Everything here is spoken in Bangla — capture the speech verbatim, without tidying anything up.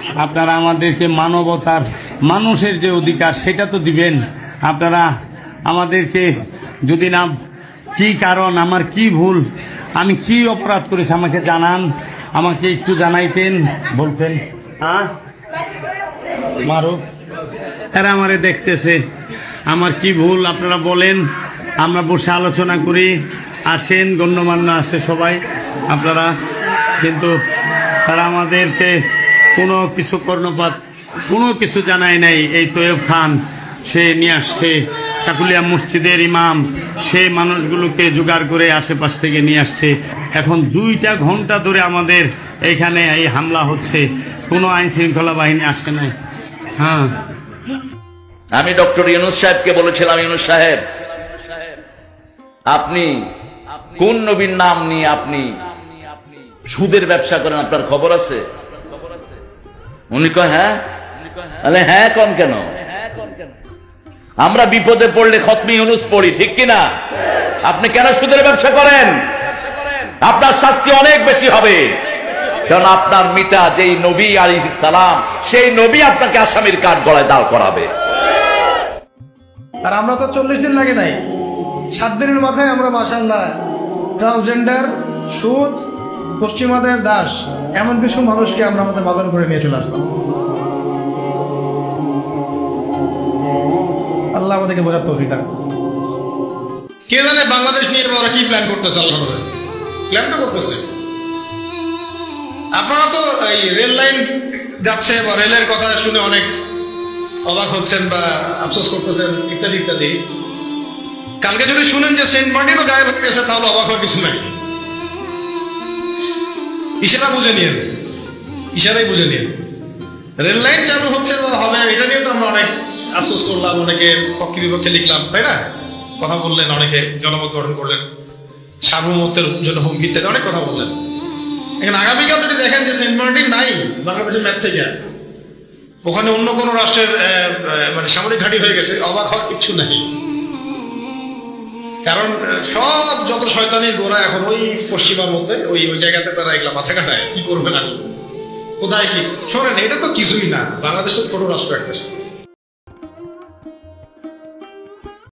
আপনারা আমাদেরকে মানবতার মানুষের যে অধিকার সেটা তো দিবেন। আপনারা আমাদেরকে যদি না, কি কারণ, আমার কি ভুল, আমি কি অপরাধ করেছি আমাকে জানান, আমাকে একটু জানাইতেন, বলতেন। হ্যাঁ মারুফ, এরা আমারে দেখতেছে, আমার কি ভুল আপনারা বলেন, আমরা বসে আলোচনা করি। আসেন, গণ্যমান্য আছে সবাই আপনারা, কিন্তু তারা আমাদেরকে কোনো কিছু কর্ণপাত কোনো কিছু জানায় নাই। এই তৈয়ব খান সে নিয়ে আসছে, কাকুলিয়া মসজিদের ইমাম, সে মানুষগুলোকে জোগাড় করে আশেপাশ থেকে নিয়ে আসছে। এখন দুইটা ঘন্টা ধরে আমাদের এইখানে এই হামলা হচ্ছে, কোনো আইন শৃঙ্খলা বাহিনী আসে নাই। হ্যাঁ, আমি ডক্টর ইউনূস সাহেবকে বলেছিলাম, ইউনূস সাহেব, আপনি কোন নবীর নাম নিয়ে আপনি সুদের ব্যবসা করেন, আপনার খবর আছে? উনি কয় হ্যাঁ। আরে হ্যাঁ কোন কেন? আমরা বিপদে পড়লে খতমি ইউনূস পড়ি, ঠিক কিনা? আপনি কেন সুদের ব্যবসা করেন? আপনার শাস্তি অনেক বেশি হবে, কারণ আপনার মিটা যেই নবী আলাইহিস সালাম, সেই নবী আপনাকে আসামির কাঠ গলায় দাঁড় করাবে। আর আমরা তো চল্লিশ দিন লাগে নাই, সাত দিনের মাথায় আমরা মাশাআল্লাহ ট্রান্সজেন্ডার, সুদ, পশ্চিমাদের দাস, এমন কিছু মানুষকে আমরা আমাদের বাজার করে নিয়ে চলে আসলাম। আল্লাহ আমাদেরকে বোঝার তৌফিক দান। কে জানে বাংলাদেশ নিয়ে ওরা কি প্ল্যান করতেছে? আল্লাহ প্ল্যান তো করতেছে। আপনারা তো এই রেল লাইন যাচ্ছে বা রেলের কথা শুনে অনেক অবাক হচ্ছেন বা আফসোস করতেছেন ইত্যাদি ইত্যাদি। কালকে যদি শুনেন যে সেন্ট মার্টিনও গায়েব হয়ে গেছে, তাহলে অবাক হওয়ার কিছু নাই। ইশারা বুঝে নিয়ে ইশারাই বুঝে নিয়ে রেল লাইন চালু হচ্ছে হবে, এটা নিয়ে তো আমরা অনেক আফসোস করলাম, অনেকে পক্ষে বিপক্ষে লিখলাম, তাই না? কথা বললেন, অনেকে জনমত গঠন করলেন, সার্বভৌমত্বের জন্য হুমকি ইত্যাদি অনেক কথা বললেন। এখন আগামীকাল যদি দেখেন যে সেন্ট মার্টিন নাই বাংলাদেশের ম্যাপ থেকে, ওখানে অন্য কোনো রাষ্ট্রের মানে সামরিক ঘাঁটি হয়ে গেছে, অবাক হওয়ার কিছু নাই। কারণ সব যত শয়তানির গোড়া এখন ওই পশ্চিমার মধ্যে, ওই ওই জায়গাতে তারা এগুলা মাথা কাটায়, কি করবে না কোথায় কি। শোনেন, এটা তো কিছুই না, বাংলাদেশের ছোট রাষ্ট্র একটা।